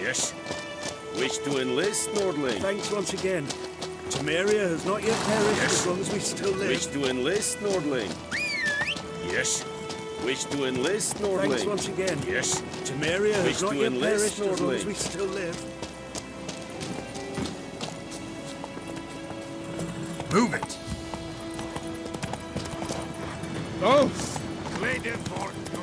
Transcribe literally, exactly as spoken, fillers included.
Yes. Wish to enlist, Nordling? Thanks once again. Temeria has not yet perished Yes. as long as we still live. Wish to enlist, Nordling? Yes. Wish to enlist, Nordling? Thanks once again. Yes. Temeria Wish has not to yet enlist, perished as long as Nordling? we still live. Move it! Oh! Lay them for